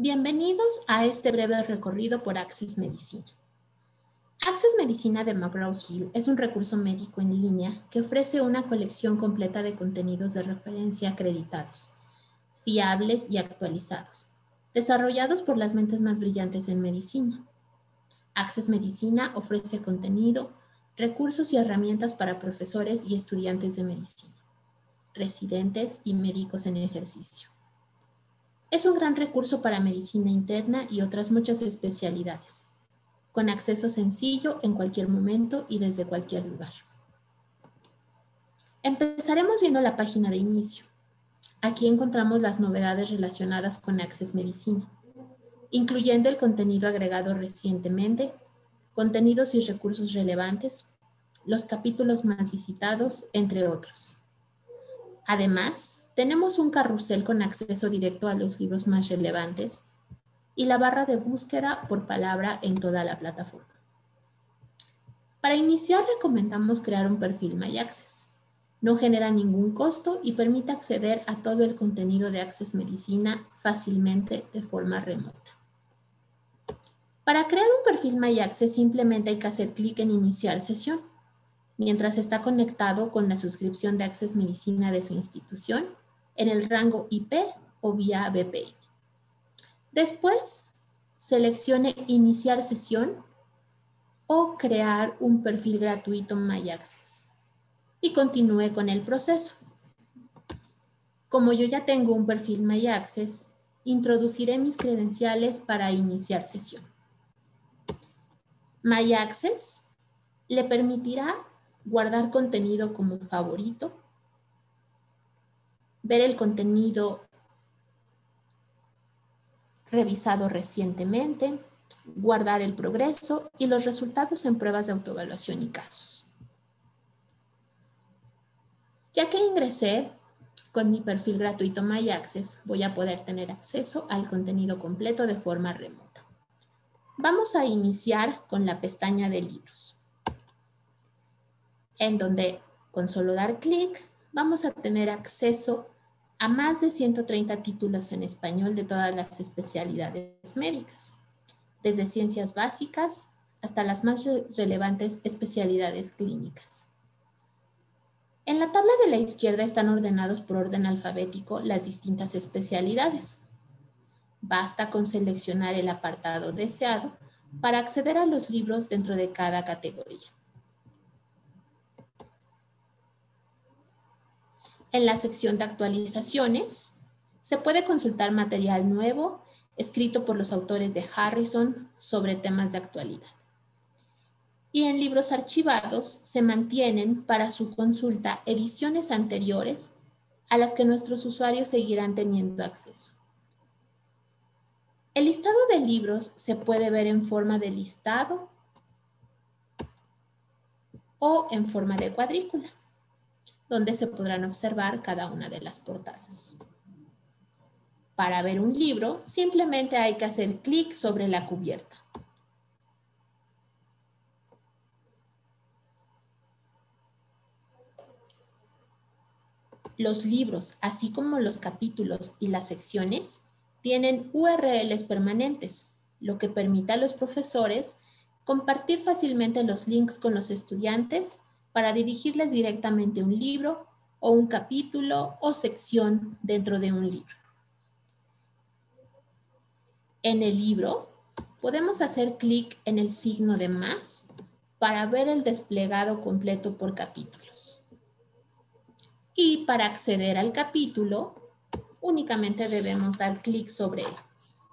Bienvenidos a este breve recorrido por Access Medicina. Access Medicina de McGraw-Hill es un recurso médico en línea que ofrece una colección completa de contenidos de referencia acreditados, fiables y actualizados, desarrollados por las mentes más brillantes en medicina. Access Medicina ofrece contenido, recursos y herramientas para profesores y estudiantes de medicina, residentes y médicos en ejercicio. Es un gran recurso para medicina interna y otras muchas especialidades, con acceso sencillo en cualquier momento y desde cualquier lugar. Empezaremos viendo la página de inicio. Aquí encontramos las novedades relacionadas con Access Medicina, incluyendo el contenido agregado recientemente, contenidos y recursos relevantes, los capítulos más visitados, entre otros. Además, tenemos un carrusel con acceso directo a los libros más relevantes y la barra de búsqueda por palabra en toda la plataforma. Para iniciar, recomendamos crear un perfil MyAccess. No genera ningún costo y permite acceder a todo el contenido de Access Medicina fácilmente de forma remota. Para crear un perfil MyAccess simplemente hay que hacer clic en Iniciar sesión, mientras está conectado con la suscripción de Access Medicina de su institución en el rango IP o vía VPN. Después, seleccione Iniciar sesión o crear un perfil gratuito MyAccess y continúe con el proceso. Como yo ya tengo un perfil MyAccess, introduciré mis credenciales para iniciar sesión. MyAccess le permitirá guardar contenido como favorito, ver el contenido revisado recientemente, guardar el progreso y los resultados en pruebas de autoevaluación y casos. Ya que ingresé con mi perfil gratuito MyAccess, voy a poder tener acceso al contenido completo de forma remota. Vamos a iniciar con la pestaña de libros, en donde con solo dar clic vamos a tener acceso a más de 130 títulos en español de todas las especialidades médicas, desde ciencias básicas hasta las más relevantes especialidades clínicas. En la tabla de la izquierda están ordenados por orden alfabético las distintas especialidades. Basta con seleccionar el apartado deseado para acceder a los libros dentro de cada categoría. En la sección de actualizaciones, se puede consultar material nuevo escrito por los autores de Harrison sobre temas de actualidad. Y en libros archivados se mantienen para su consulta ediciones anteriores a las que nuestros usuarios seguirán teniendo acceso. El listado de libros se puede ver en forma de listado o en forma de cuadrícula, donde se podrán observar cada una de las portadas. Para ver un libro, simplemente hay que hacer clic sobre la cubierta. Los libros, así como los capítulos y las secciones, tienen URLs permanentes, lo que permite a los profesores compartir fácilmente los links con los estudiantes para dirigirles directamente a un libro o un capítulo o sección dentro de un libro. En el libro, podemos hacer clic en el signo de más para ver el desplegado completo por capítulos. Y para acceder al capítulo, únicamente debemos dar clic sobre él.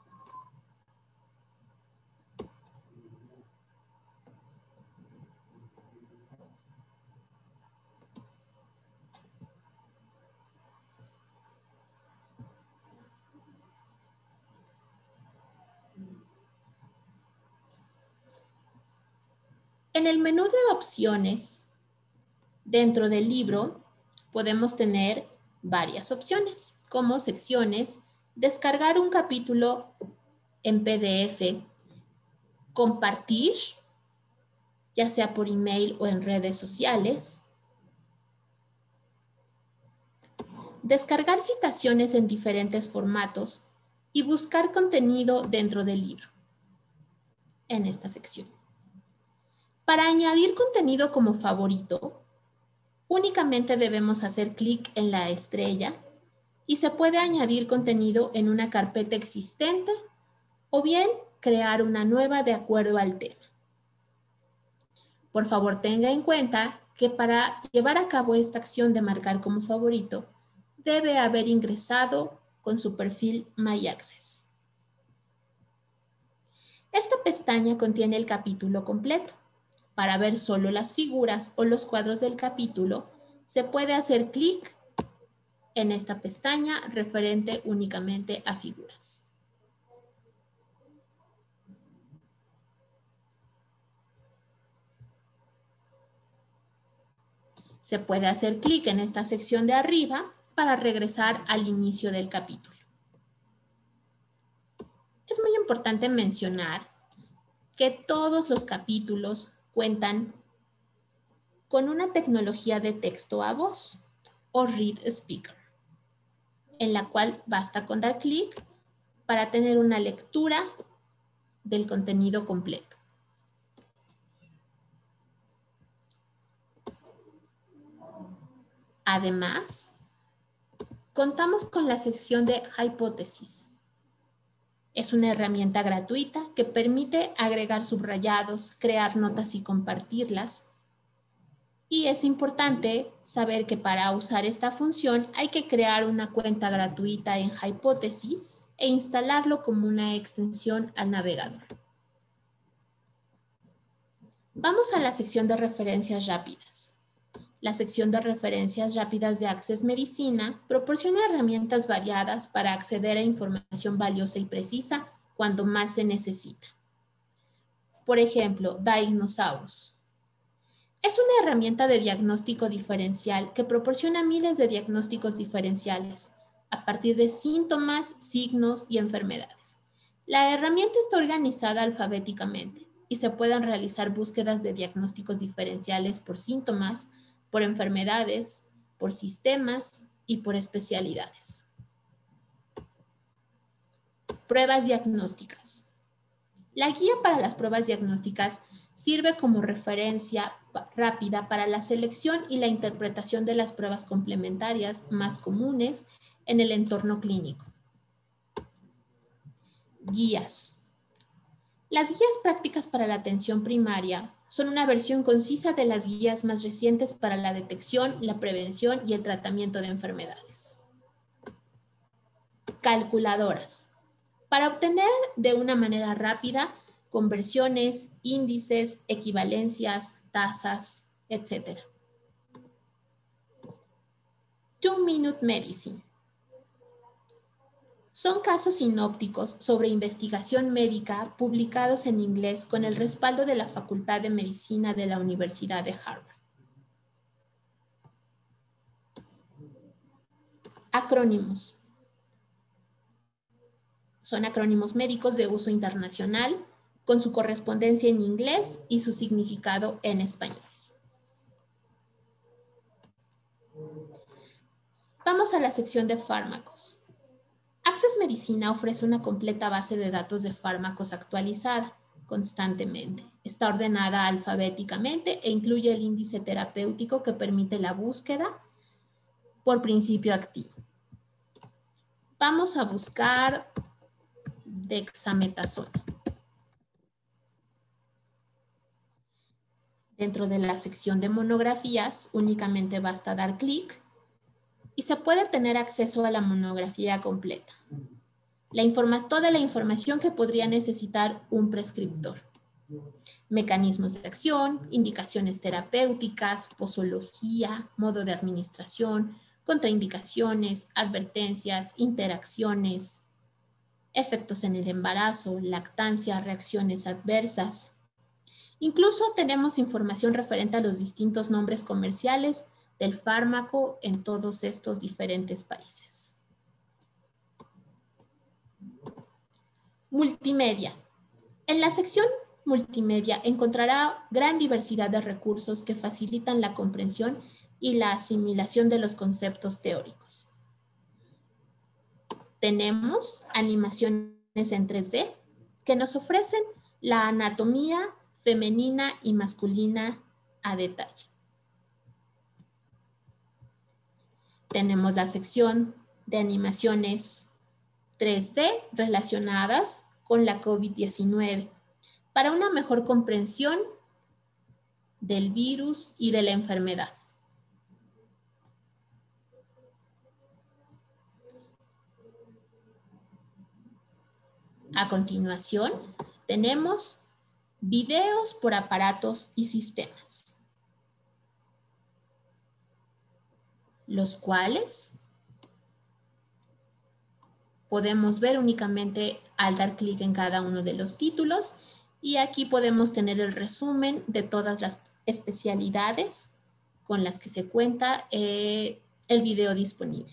En el menú de opciones, dentro del libro, podemos tener varias opciones, como secciones, descargar un capítulo en PDF, compartir, ya sea por email o en redes sociales, descargar citaciones en diferentes formatos y buscar contenido dentro del libro, en esta sección. Para añadir contenido como favorito, únicamente debemos hacer clic en la estrella y se puede añadir contenido en una carpeta existente o bien crear una nueva de acuerdo al tema. Por favor, tenga en cuenta que para llevar a cabo esta acción de marcar como favorito, debe haber ingresado con su perfil My Access. Esta pestaña contiene el capítulo completo. Para ver solo las figuras o los cuadros del capítulo, se puede hacer clic en esta pestaña referente únicamente a figuras. Se puede hacer clic en esta sección de arriba para regresar al inicio del capítulo. Es muy importante mencionar que todos los capítulos cuentan con una tecnología de texto a voz o Read Speaker, en la cual basta con dar clic para tener una lectura del contenido completo. Además, contamos con la sección de hipótesis. Es una herramienta gratuita que permite agregar subrayados, crear notas y compartirlas. Y es importante saber que para usar esta función hay que crear una cuenta gratuita en Hipótesis e instalarlo como una extensión al navegador. Vamos a la sección de referencias rápidas. La sección de referencias rápidas de Access Medicina proporciona herramientas variadas para acceder a información valiosa y precisa cuando más se necesita. Por ejemplo, Diagnosaurus. Es una herramienta de diagnóstico diferencial que proporciona miles de diagnósticos diferenciales a partir de síntomas, signos y enfermedades. La herramienta está organizada alfabéticamente y se pueden realizar búsquedas de diagnósticos diferenciales por síntomas, por enfermedades, por sistemas y por especialidades. Pruebas diagnósticas. La guía para las pruebas diagnósticas sirve como referencia rápida para la selección y la interpretación de las pruebas complementarias más comunes en el entorno clínico. Guías. Las guías prácticas para la atención primaria son una versión concisa de las guías más recientes para la detección, la prevención y el tratamiento de enfermedades. Calculadoras. Para obtener de una manera rápida conversiones, índices, equivalencias, tasas, etc. 2-Minute Medicine. Son casos sinópticos sobre investigación médica publicados en inglés con el respaldo de la Facultad de Medicina de la Universidad de Harvard. Acrónimos. Son acrónimos médicos de uso internacional con su correspondencia en inglés y su significado en español. Vamos a la sección de fármacos. Access Medicina ofrece una completa base de datos de fármacos actualizada constantemente. Está ordenada alfabéticamente e incluye el índice terapéutico que permite la búsqueda por principio activo. Vamos a buscar dexametasona. Dentro de la sección de monografías, únicamente basta dar clic y se puede tener acceso a la monografía completa. Toda la información que podría necesitar un prescriptor. Mecanismos de acción, indicaciones terapéuticas, posología, modo de administración, contraindicaciones, advertencias, interacciones, efectos en el embarazo, lactancia, reacciones adversas. Incluso tenemos información referente a los distintos nombres comerciales del fármaco en todos estos diferentes países. Multimedia. En la sección multimedia encontrará gran diversidad de recursos que facilitan la comprensión y la asimilación de los conceptos teóricos. Tenemos animaciones en 3D que nos ofrecen la anatomía femenina y masculina a detalle. Tenemos la sección de animaciones 3D relacionadas con la COVID-19 para una mejor comprensión del virus y de la enfermedad. A continuación, tenemos videos por aparatos y sistemas, los cuales podemos ver únicamente al dar clic en cada uno de los títulos, y aquí podemos tener el resumen de todas las especialidades con las que se cuenta el video disponible.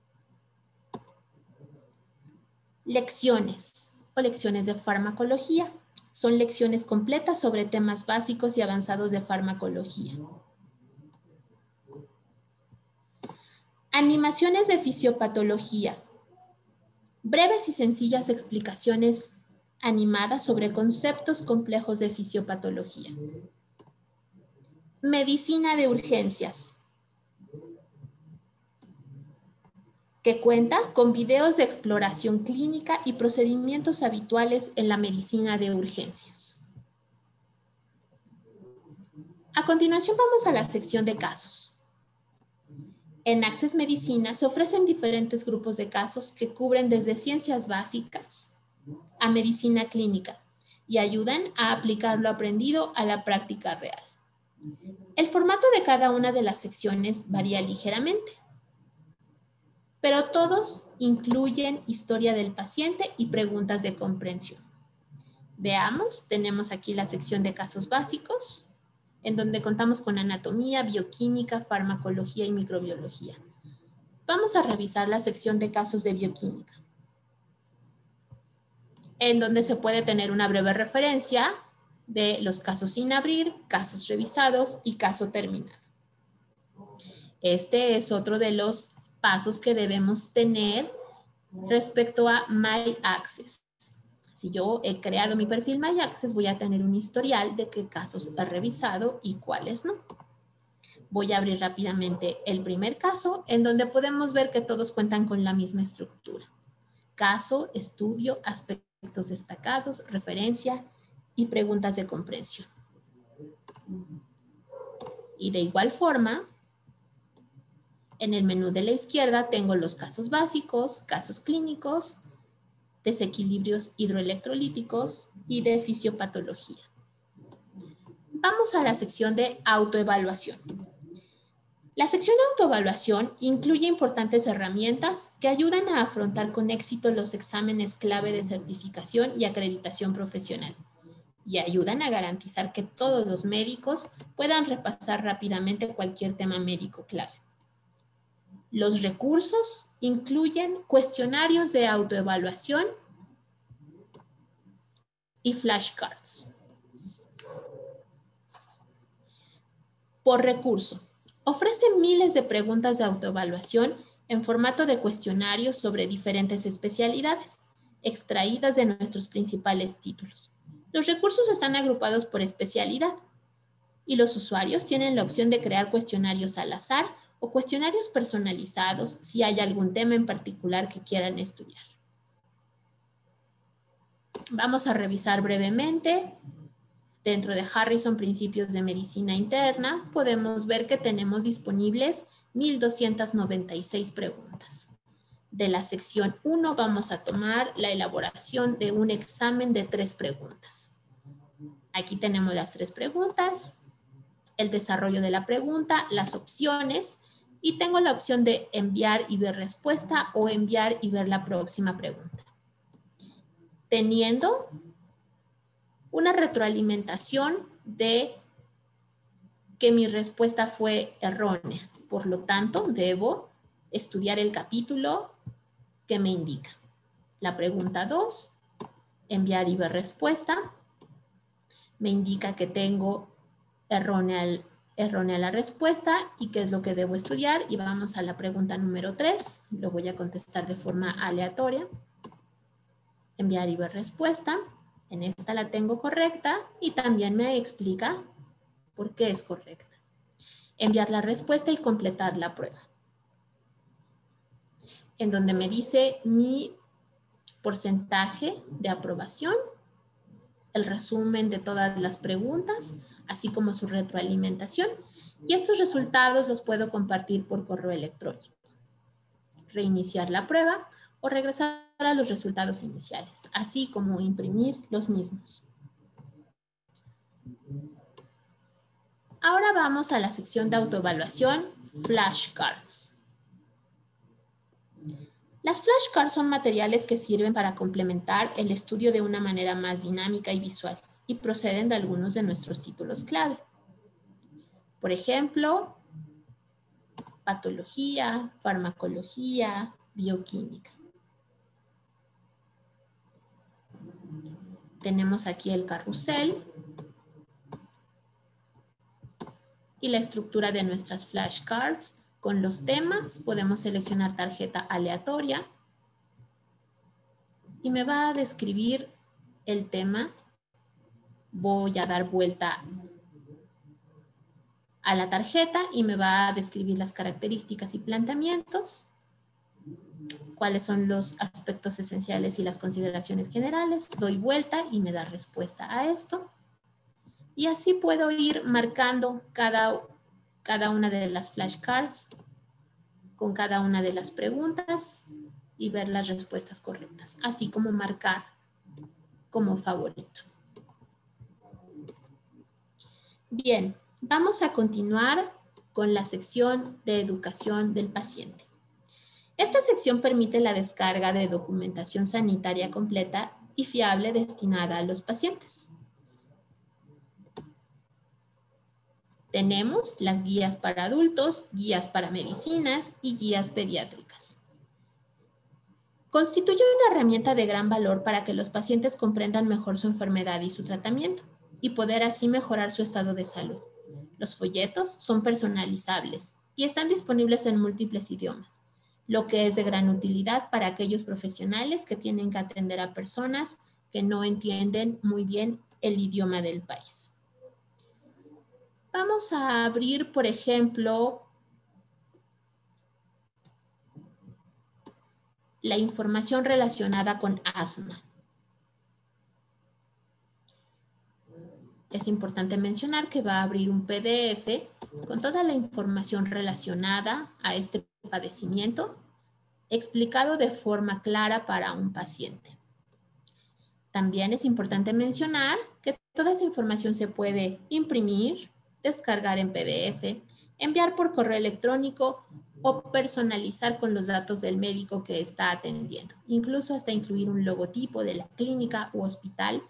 Lecciones o lecciones de farmacología. Son lecciones completas sobre temas básicos y avanzados de farmacología. Animaciones de fisiopatología. Breves y sencillas explicaciones animadas sobre conceptos complejos de fisiopatología. Medicina de urgencias, que cuenta con videos de exploración clínica y procedimientos habituales en la medicina de urgencias. A continuación vamos a la sección de casos. En Access Medicina se ofrecen diferentes grupos de casos que cubren desde ciencias básicas a medicina clínica y ayudan a aplicar lo aprendido a la práctica real. El formato de cada una de las secciones varía ligeramente, pero todos incluyen historia del paciente y preguntas de comprensión. Veamos, tenemos aquí la sección de casos básicos, en donde contamos con anatomía, bioquímica, farmacología y microbiología. Vamos a revisar la sección de casos de bioquímica, en donde se puede tener una breve referencia de los casos sin abrir, casos revisados y caso terminado. Este es otro de los pasos que debemos tener respecto a My Access. Si yo he creado mi perfil My Access, voy a tener un historial de qué casos he revisado y cuáles no. Voy a abrir rápidamente el primer caso, en donde podemos ver que todos cuentan con la misma estructura. Caso, estudio, aspectos destacados, referencia y preguntas de comprensión. Y de igual forma, en el menú de la izquierda tengo los casos básicos, casos clínicos, desequilibrios hidroelectrolíticos y de fisiopatología. Vamos a la sección de autoevaluación. La sección de autoevaluación incluye importantes herramientas que ayudan a afrontar con éxito los exámenes clave de certificación y acreditación profesional y ayudan a garantizar que todos los médicos puedan repasar rápidamente cualquier tema médico clave. Los recursos incluyen cuestionarios de autoevaluación y flashcards. Por recurso, ofrece miles de preguntas de autoevaluación en formato de cuestionarios sobre diferentes especialidades, extraídas de nuestros principales títulos. Los recursos están agrupados por especialidad y los usuarios tienen la opción de crear cuestionarios al azar o cuestionarios personalizados si hay algún tema en particular que quieran estudiar. Vamos a revisar brevemente. Dentro de Harrison Principios de Medicina Interna, podemos ver que tenemos disponibles 1,296 preguntas. De la sección 1 vamos a tomar la elaboración de un examen de 3 preguntas. Aquí tenemos las 3 preguntas, el desarrollo de la pregunta, las opciones, y tengo la opción de enviar y ver respuesta o enviar y ver la próxima pregunta. Teniendo una retroalimentación de que mi respuesta fue errónea. Por lo tanto, debo estudiar el capítulo que me indica. La pregunta 2, enviar y ver respuesta, me indica que tengo errónea errónea la respuesta y qué es lo que debo estudiar. Y vamos a la pregunta número 3. Lo voy a contestar de forma aleatoria. Enviar y ver respuesta. En esta la tengo correcta y también me explica por qué es correcta. Enviar la respuesta y completar la prueba. En donde me dice mi porcentaje de aprobación, el resumen de todas las preguntas, así como su retroalimentación. Y estos resultados los puedo compartir por correo electrónico. Reiniciar la prueba o regresar a los resultados iniciales, así como imprimir los mismos. Ahora vamos a la sección de autoevaluación, flashcards. Las flashcards son materiales que sirven para complementar el estudio de una manera más dinámica y visual y proceden de algunos de nuestros títulos clave. Por ejemplo, patología, farmacología, bioquímica. Tenemos aquí el carrusel y la estructura de nuestras flashcards. Con los temas podemos seleccionar tarjeta aleatoria y me va a describir el tema. Voy a dar vuelta a la tarjeta y me va a describir las características y planteamientos, cuáles son los aspectos esenciales y las consideraciones generales. Doy vuelta y me da respuesta a esto. Y así puedo ir marcando cada una de las flashcards con cada una de las preguntas y ver las respuestas correctas, así como marcar como favorito. Bien, vamos a continuar con la sección de educación del paciente. Esta sección permite la descarga de documentación sanitaria completa y fiable destinada a los pacientes. Tenemos las guías para adultos, guías para medicinas y guías pediátricas. Constituye una herramienta de gran valor para que los pacientes comprendan mejor su enfermedad y su tratamiento y poder así mejorar su estado de salud. Los folletos son personalizables y están disponibles en múltiples idiomas, lo que es de gran utilidad para aquellos profesionales que tienen que atender a personas que no entienden muy bien el idioma del país. Vamos a abrir, por ejemplo, la información relacionada con asma. Es importante mencionar que va a abrir un PDF con toda la información relacionada a este padecimiento, explicado de forma clara para un paciente. También es importante mencionar que toda esta información se puede imprimir, descargar en PDF, enviar por correo electrónico o personalizar con los datos del médico que está atendiendo, incluso hasta incluir un logotipo de la clínica u hospital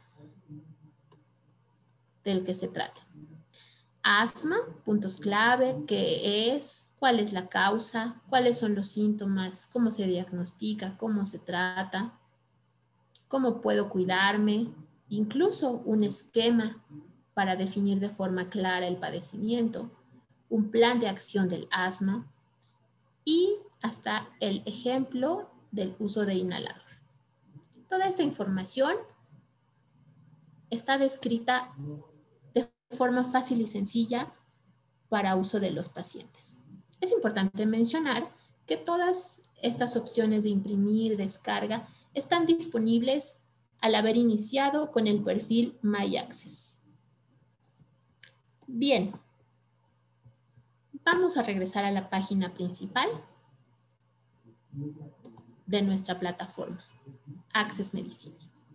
del que se trata. Asma, puntos clave, qué es, cuál es la causa, cuáles son los síntomas, cómo se diagnostica, cómo se trata, cómo puedo cuidarme, incluso un esquema para definir de forma clara el padecimiento, un plan de acción del asma y hasta el ejemplo del uso de inhalador. Toda esta información está descrita de forma fácil y sencilla para uso de los pacientes. Es importante mencionar que todas estas opciones de imprimir, descarga, están disponibles al haber iniciado con el perfil MyAccess. Bien, vamos a regresar a la página principal de nuestra plataforma, Access Medicina.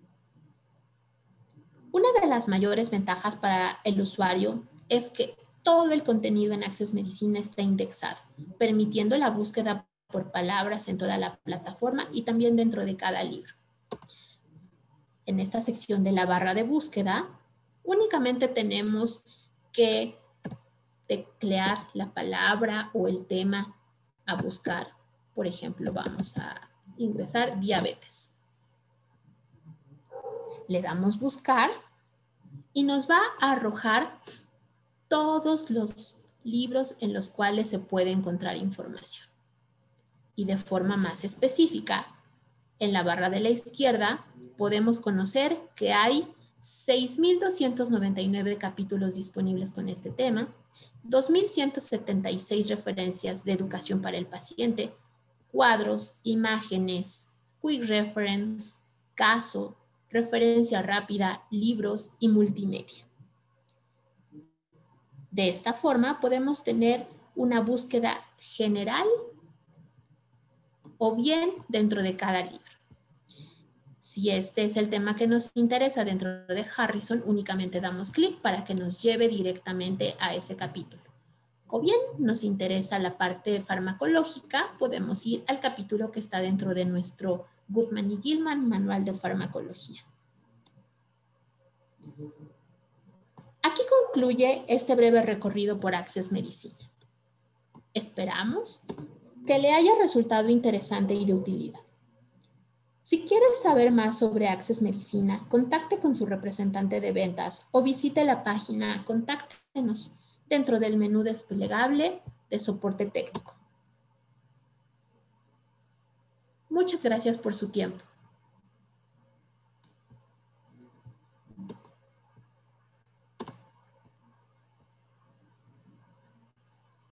Una de las mayores ventajas para el usuario es que todo el contenido en Access Medicina está indexado, permitiendo la búsqueda por palabras en toda la plataforma y también dentro de cada libro. En esta sección de la barra de búsqueda, únicamente tenemos que teclear la palabra o el tema a buscar. Por ejemplo, vamos a ingresar diabetes. Le damos buscar y nos va a arrojar todos los libros en los cuales se puede encontrar información. Y de forma más específica, en la barra de la izquierda podemos conocer que hay 6.299 capítulos disponibles con este tema, 2.176 referencias de educación para el paciente, cuadros, imágenes, quick reference, caso, referencia rápida, libros y multimedia. De esta forma podemos tener una búsqueda general o bien dentro de cada libro. Si este es el tema que nos interesa dentro de Harrison, únicamente damos clic para que nos lleve directamente a ese capítulo. O bien nos interesa la parte farmacológica, podemos ir al capítulo que está dentro de nuestro Goodman y Gilman Manual de Farmacología. Aquí concluye este breve recorrido por Access Medicina. Esperamos que le haya resultado interesante y de utilidad. Si quieres saber más sobre Access Medicina, contacte con su representante de ventas o visite la página Contáctenos dentro del menú desplegable de soporte técnico. Muchas gracias por su tiempo.